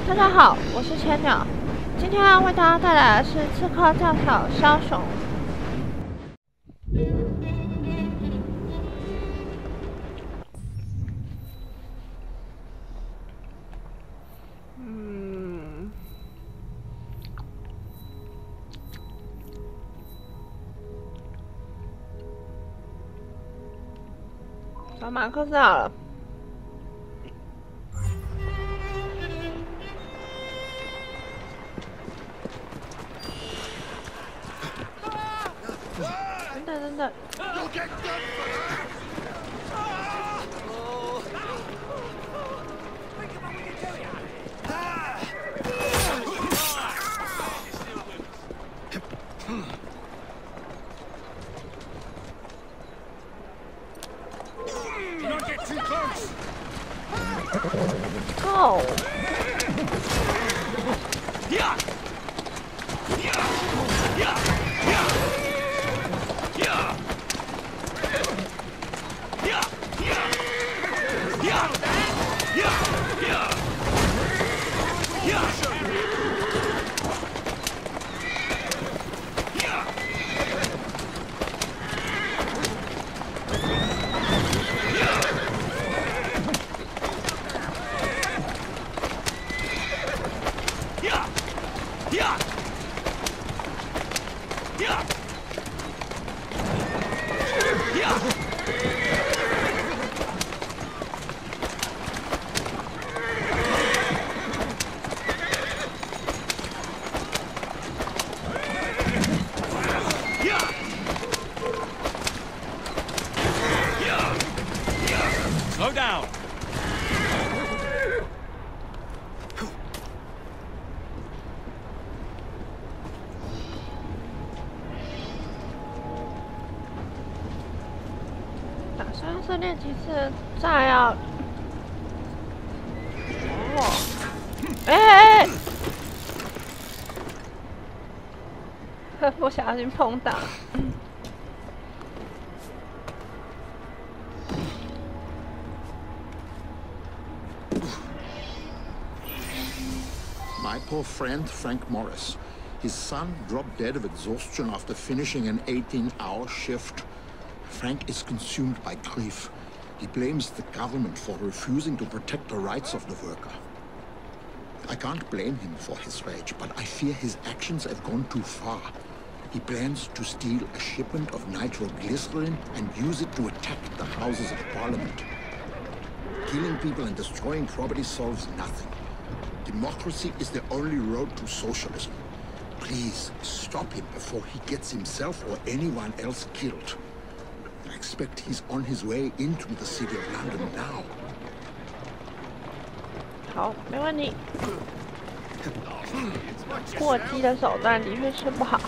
大家好，我是千鸟，今天要为大家带来的是刺客教条枭雄。找马克思好了。等等。Go! Slow down. 打算是练几次炸药。哦，不小心碰到。 My poor friend, Frank Morris. His son dropped dead of exhaustion after finishing an 18-hour shift. Frank is consumed by grief. He blames the government for refusing to protect the rights of the worker. I can't blame him for his rage, but I fear his actions have gone too far. He plans to steal a shipment of nitroglycerin and use it to attack the Houses of Parliament. Killing people and destroying property solves nothing. Democracy is the only road to socialism. Please stop him before he gets himself or anyone else killed. I expect he's on his way into the city of London now. 好，没问题。过激的手段的确是不好。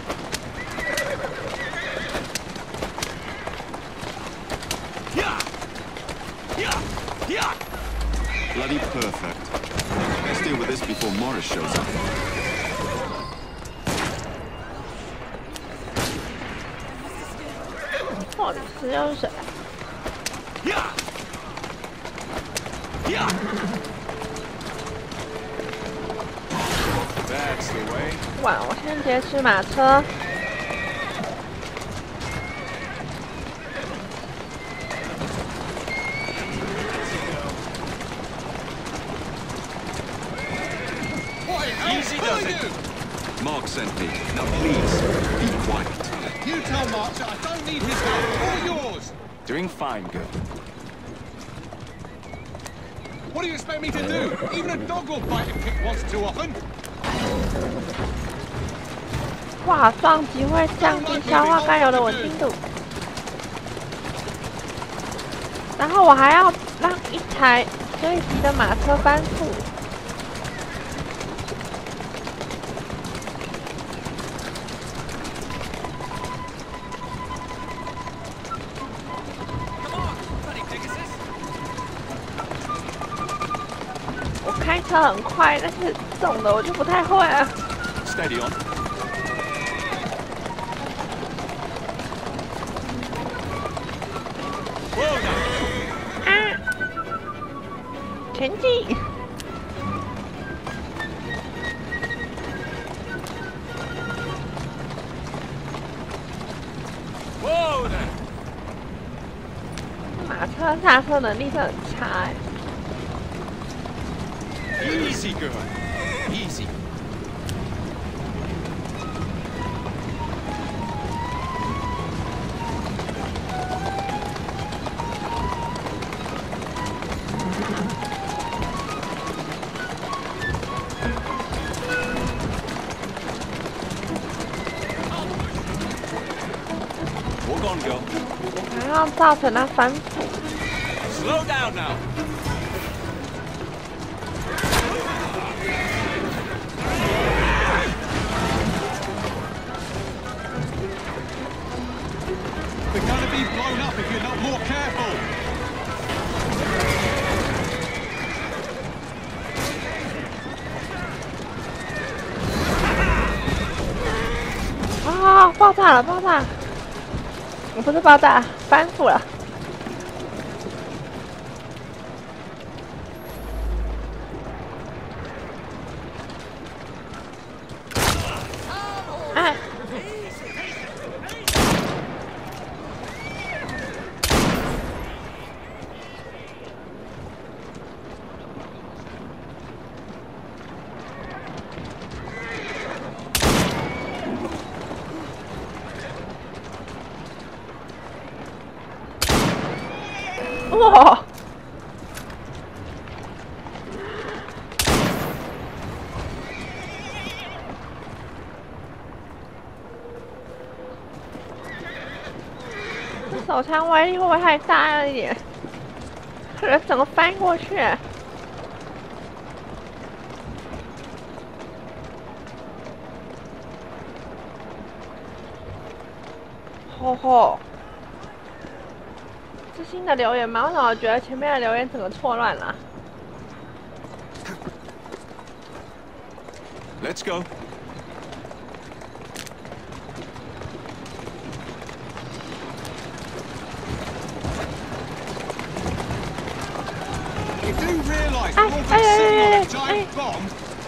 Bloody perfect. Let's deal with this before Morris shows up. Morris 又是谁？哇！我先劫持马车。 Easy does it. Mark sent me. Now please, be quiet. You tell Mark that I don't need his help or yours. Doing fine, girl. What do you expect me to do? Even a dog will bite if kicked once too often. 哇，撞击会降低消化甘油的稳定度。然后我还要让一台追击的马车翻覆。我开车很快，但是这种的我就不太会啊。 Steady on. 前进！ 马车刹车能力是很差哎。 Easy, girl. Easy. Walk on, girl. 然后造成了反腐。 Slow down now. We're gonna be blown up if you're not more careful. 啊！爆炸了！爆炸！我不是爆炸，翻覆了。哎！哇！这手枪威力会不会太大了一点？人整个翻过去。吼吼！是新的留言吗？为什么我觉得前面的留言整个错乱了 Let's go. You do realise we're all been sitting on a giant bomb?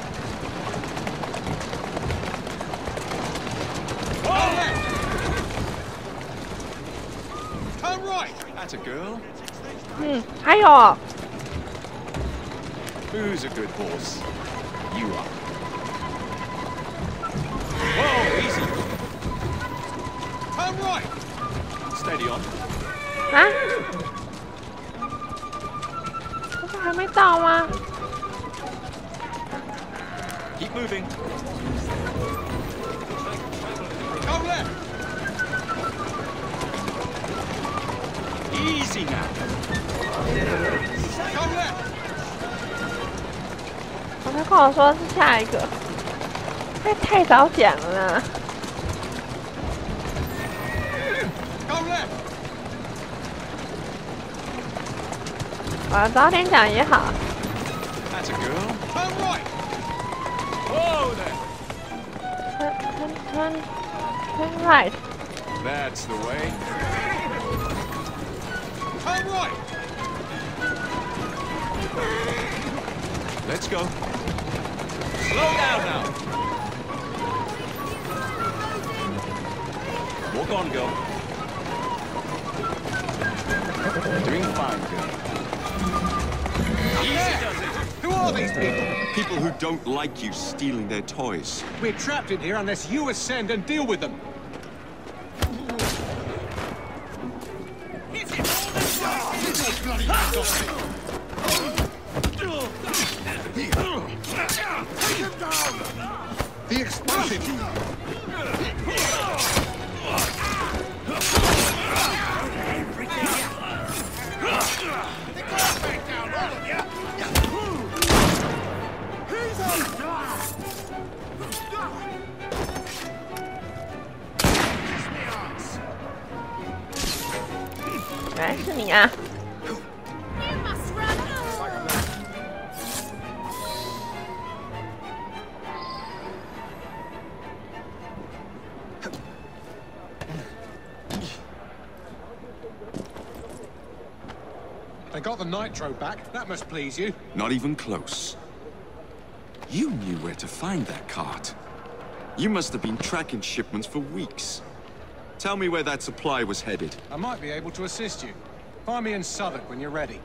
Turn right. That's a girl. 还有 Who's a good horse? You are. Whoa, easy. Turn right. Steady on. 啊？不是还没到吗？ Keep moving. Go left. Easy now. Go left. 他跟我说是下一个，太早讲了呢。 Go left. 早点讲也好。 That's a girl. Turn right. Whoa there. Turn right。 That's the way. Turn right. Let's go. Slow down now. Walk on, girl. Doing fine, girl. Easy does it. Who are these people? People who don't like you stealing their toys. We're trapped in here unless you ascend and deal with them. The explosive! "原来是你啊！ They got the nitro back. That must please you. Not even close. You knew where to find that cart. You must have been tracking shipments for weeks. Tell me where that supply was headed. I might be able to assist you. Find me in Southwark when you're ready.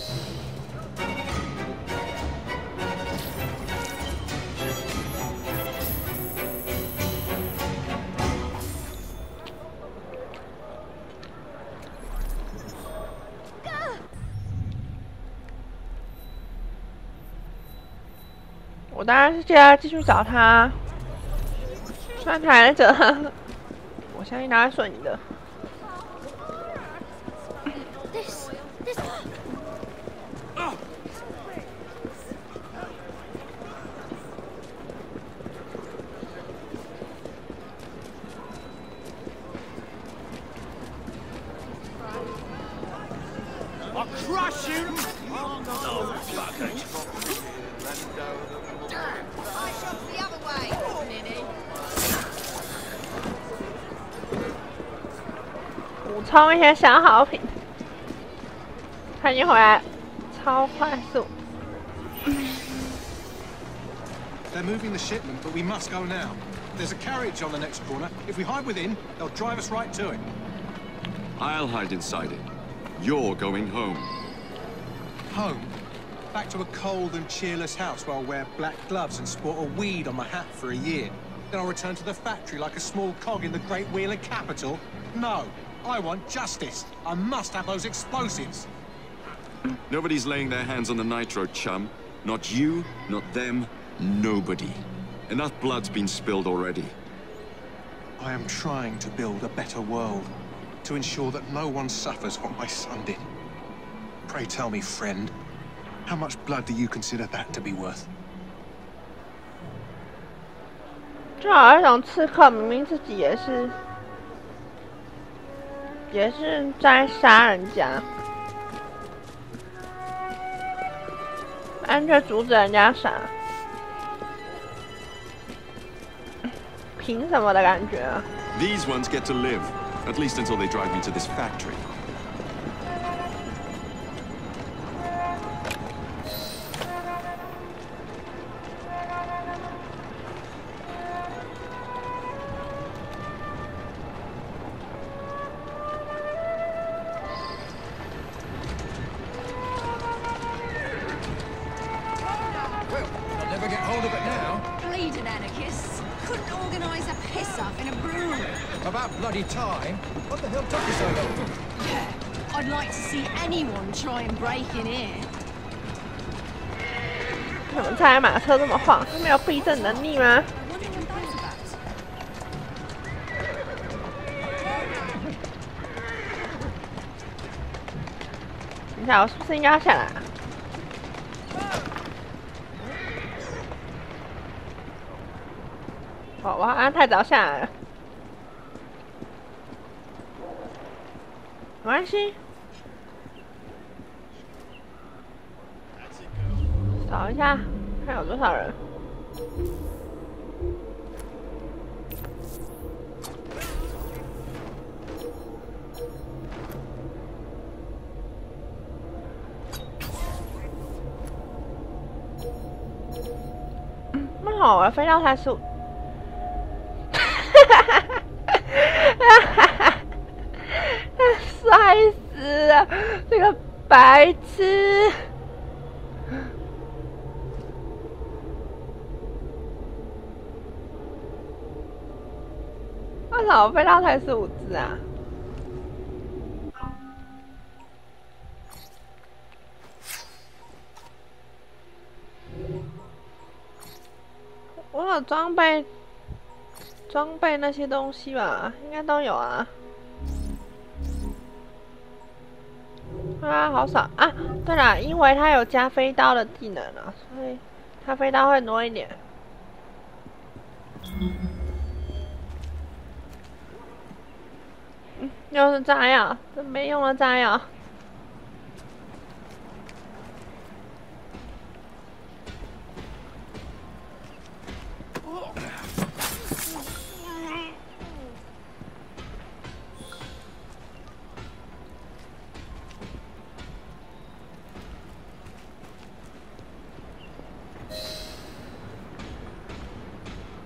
我当然是接着继续找他，虽然他还在这，我相信他会顺你的。 This. I'll crush you! Oh, bucket. I shot the other way, Ninny. 补充一些消耗品，他已经回来，超快速。 They're moving the shipment, but we must go now. There's a carriage on the next corner. If we hide within, they'll drive us right to it. I'll hide inside it. You're going home. Home? Back to a cold and cheerless house where I'll wear black gloves and sport a weed on my hat for a year. Then I'll return to the factory like a small cog in the great wheel of capital? No. I want justice. I must have those explosives. Nobody's laying their hands on the nitro, chum. Not you, not them, nobody. Enough blood's been spilled already. I am trying to build a better world, to ensure that no one suffers what my son did. Pray tell me, friend, how much blood do you consider that to be worth? 就好像那种刺客，明明自己也是在杀人家，但却阻止人家杀，凭什么的感觉啊？ These ones get to live, at least until they drive me to this factory. Well, I'll never get hold of it now. Bleeding anarchists. Couldn't organise a piss-up in a brewery. About bloody time. What the hell took you so long? Yeah, I'd like to see anyone try and break in here. 怎么这台马车这么晃？他没有避震能力吗？ I wonder what that's about. 等一下，我是不是应该要下来啊？哦，我好像太早下来了。没关系，扫一下，看有多少人。为什么我飞到才速？摔死了，这个白痴！为什么我飞到才15只啊？我有装备那些东西吧，应该都有啊。啊，好少啊！对了，因为他有加飞刀的技能了，所以他飞刀会多一点。又是炸药，这没用的炸药。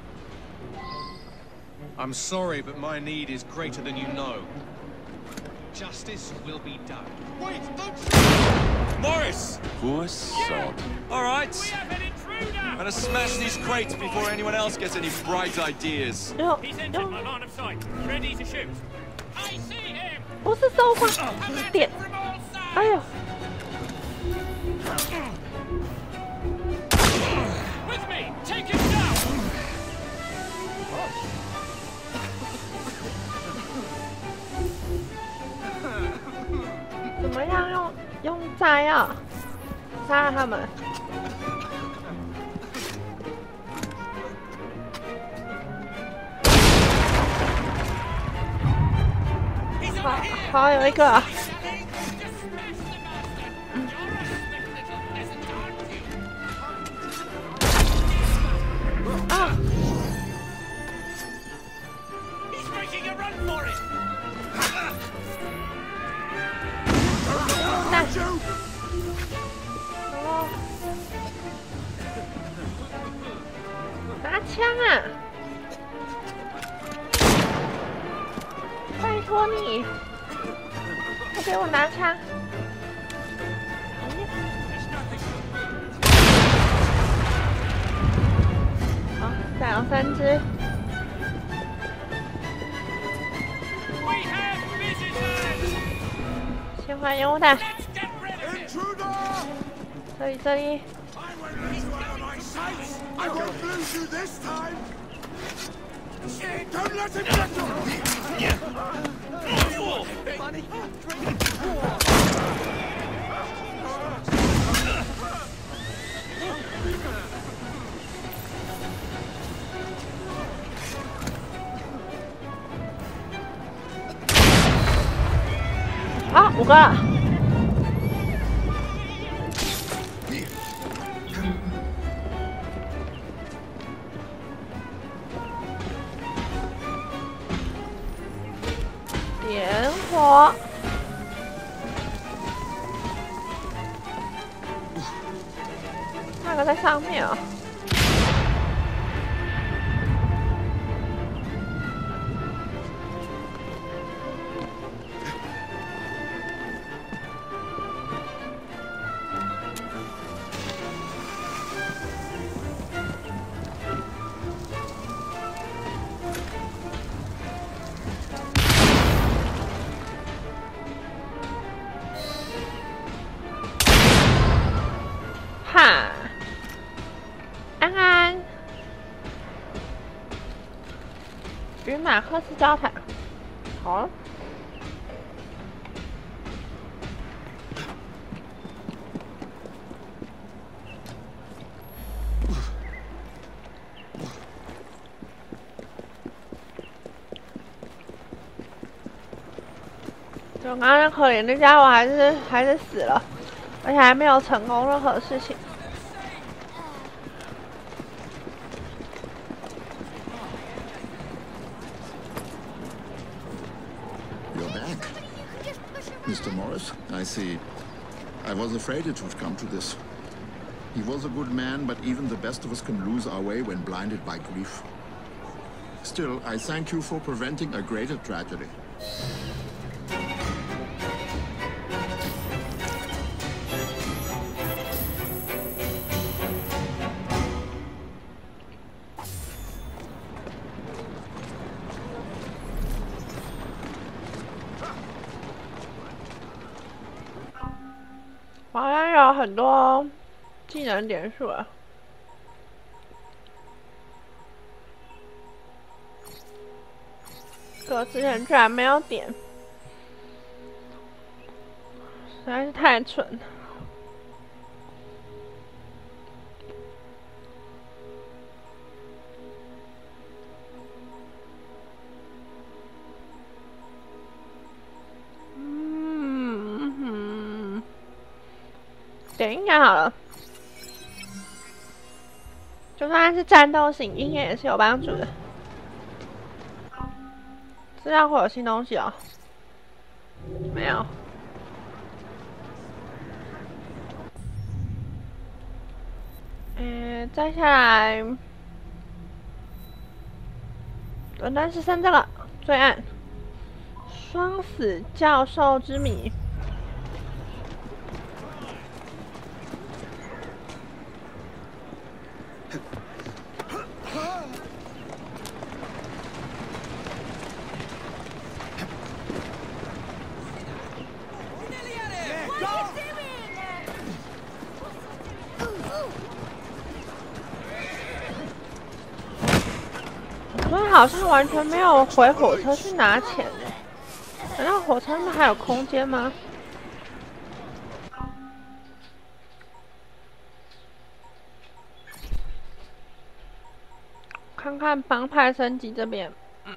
I'm sorry, but my need is greater than you know. Justice will be done. Wait, don't shoot! Morris! Poor sod. All right. We have an intruder! I'm gonna smash these crates before anyone else gets any bright ideas. He's entered my line of sight. Ready to shoot. I see him! 不是搜刮点， From all 哎 sides! 呦， With me! Take him down! 怎么样用炸药杀了他们？好，有一个。 啊！ He's making a run for it! 那，哦，拿枪啊！拜托你，快给我拿枪！好，再有3只。 We have visitors! 先换烟雾弹， Let's get rid of him! Intruder! 这里。 I won't lose one of my sights! I won't lose you this time! Don't let him get you! 好，5个了。点火。那个在上面啊。 哈，安安，与马克思交谈。好。就刚刚那可怜的家伙还是死了，而且还没有成功任何事情。 You're back. Mr. Morris, I see. I was afraid it would come to this. He was a good man, but even the best of us can lose our way when blinded by grief. Still, I thank you for preventing a greater tragedy. .好像有很多技能点数啊。我之前居然没有点，实在是太蠢了。点应该好了，就算是战斗型，应该也是有帮助的。资料会有新东西哦？没有。再下来，伦敦是剩这个罪案双死教授之谜。我好像完全没有回火车去拿钱哎。 难道火车上还有空间吗？看看帮派升级这边，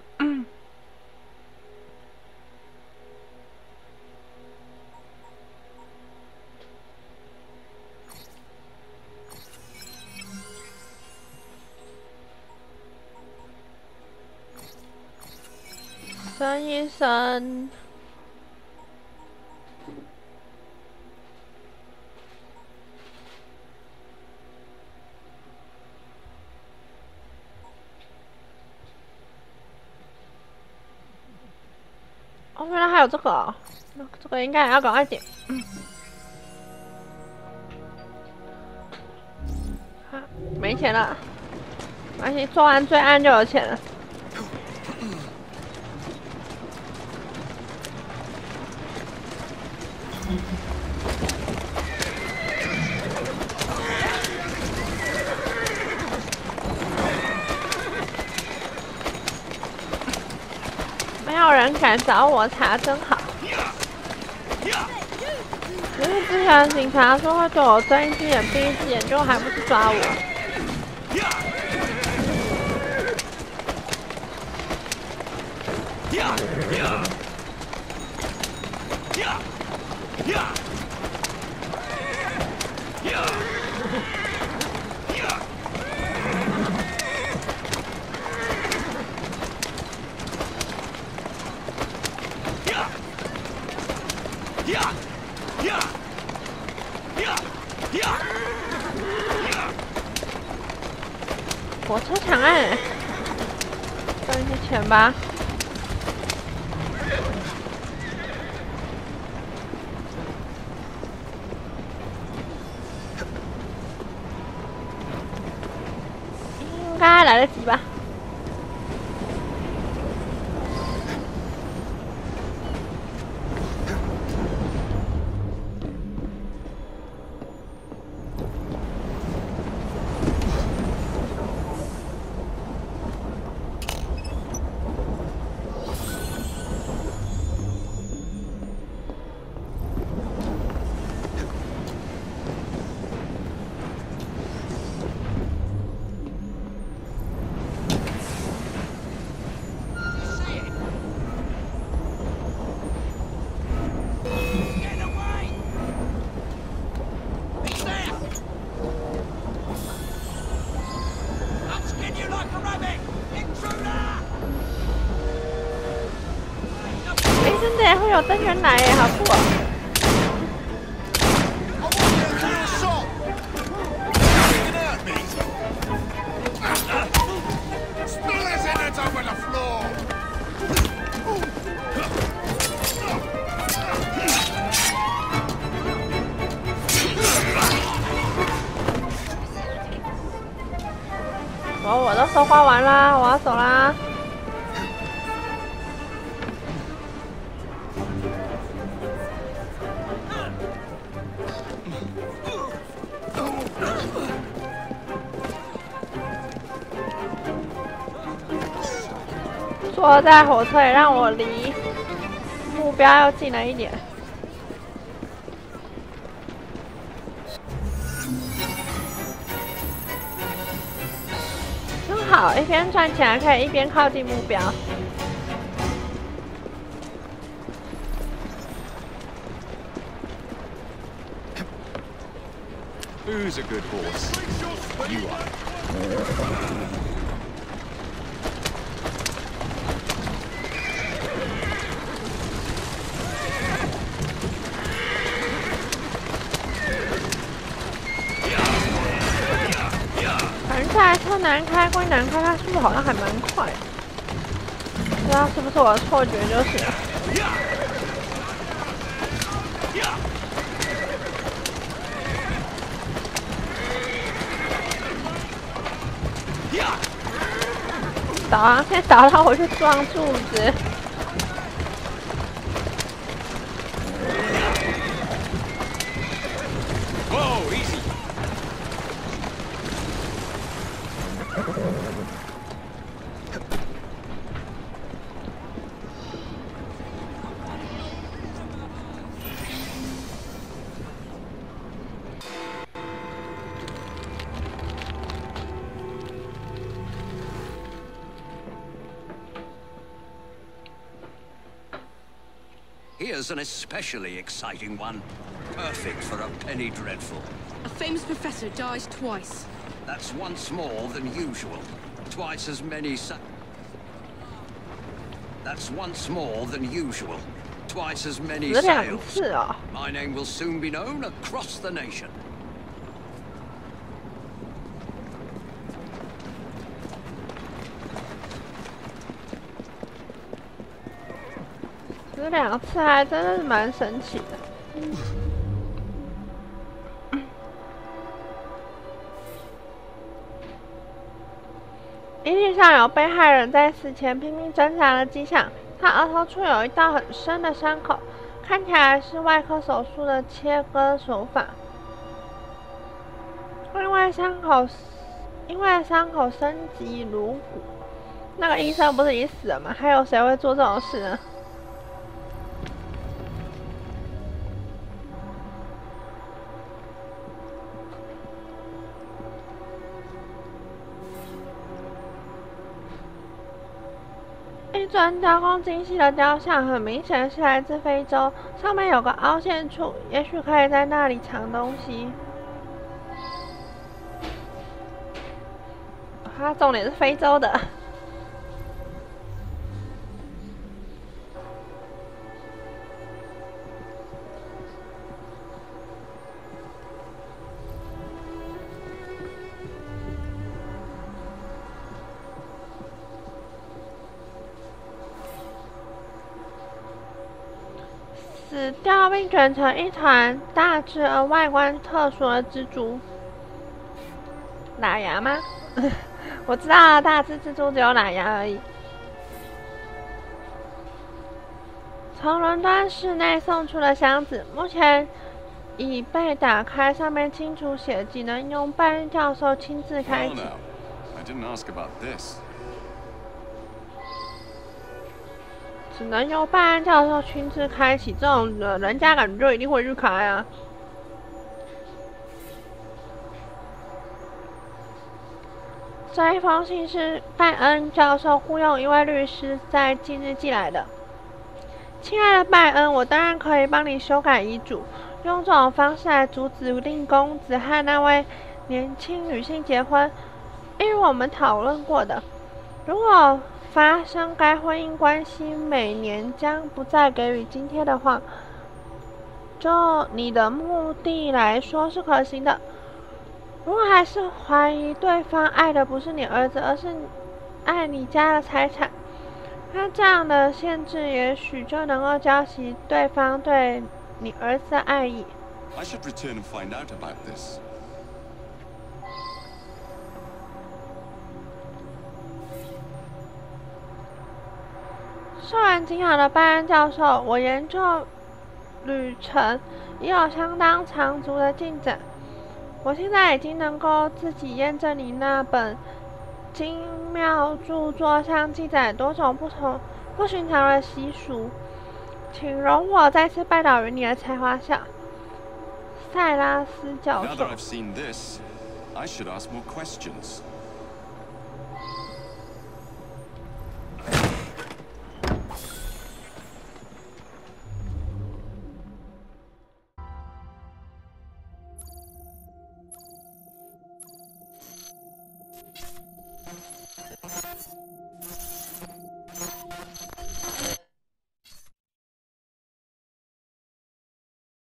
升一升。 哦，原来还有这个、哦，那这个应该也要赶快点。啊，没钱了，没关系，做完罪案就有钱了。没有人敢找我查，真好。因为之前警察说会对我睁一只眼闭一只眼，结果还不是抓我。火车抢案，赚一些钱吧。应该来得及吧。 真的会有灯源来耶，好酷哦！我都收刮完啦，我要走啦。 坐在火车也让我离目标又近了一点。真好，一边赚钱还可以一边靠近目标。 Who's a good horse? You are. 反正这台车难开归难开，它速度好像还蛮快的。 不知道是不是我的错觉就是了。导航先导到我去撞柱子。 Whoa, easy. 'Here's an especially exciting one. Perfect for a penny dreadful. A famous professor dies twice. That's once more than usual. Twice as many That's once more than usual. Twice as many 2 sales. 次哦。 My name will soon be known across the nation. 这2次还真的是蛮神奇的。遗体上有被害人在死前拼命挣扎的迹象，他额头处有一道很深的伤口，看起来是外科手术的切割手法。因为伤口深及颅骨，那个医生不是已经死了吗？还有谁会做这种事呢？一尊雕工精细的雕像，很明显是来自非洲，上面有个凹陷处，也许可以在那里藏东西。它重点是非洲的。死掉并卷成一团大只而外观特殊的蜘蛛。喇牙吗？我知道大只蜘蛛只有喇牙而已。从伦敦市内送出的箱子目前已被打开，上面清楚写只能用拜恩教授亲自开 Oh 启。 no, I didn't ask about this. 只能由拜恩教授亲自开启，这种人家感觉就一定会去开啊。这一封信是拜恩教授雇佣一位律师在近日寄来的。亲爱的拜恩，我当然可以帮你修改遗嘱，用这种方式来阻止令公子和那位年轻女性结婚。一如我们讨论过的，如果发生该婚姻关系每年将不再给予津贴的话，就你的目的来说是可行的。如果还是怀疑对方爱的不是你儿子，而是爱你家的财产，那这样的限制也许就能够浇熄对方对你儿子的爱意。 I should return and find out about this. 受人敬仰的拜恩教授，我研究旅程已有相当长足的进展。我现在已经能够自己验证你那本精妙著作上记载多种不寻常的习俗。请容我再次拜倒于你的才华下，塞拉斯教 Now 授。 that I've seen this, I should ask more questions.